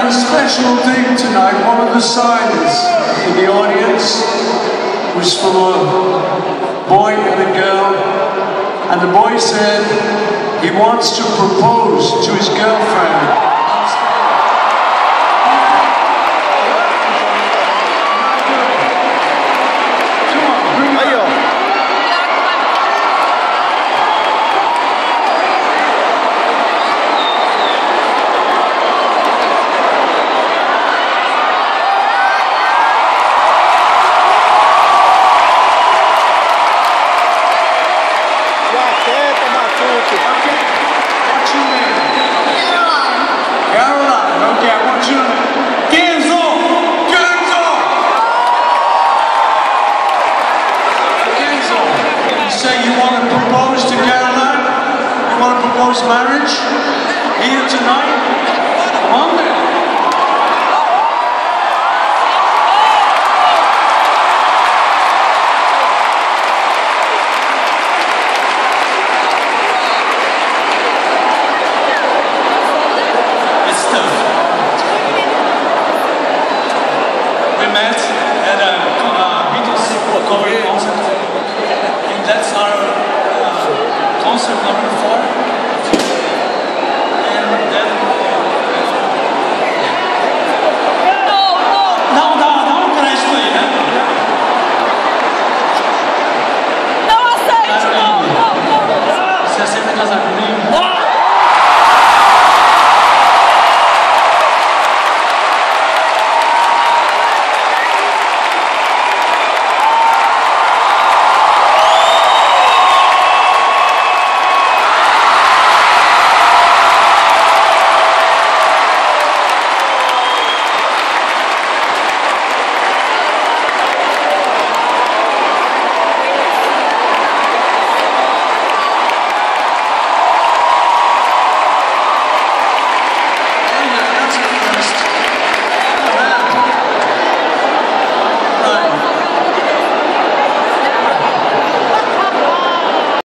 a special thing tonight. One of the signs in the audience was for a boy and a girl, and the boy said he wants to propose to his girlfriend. Marriage here tonight. Come on.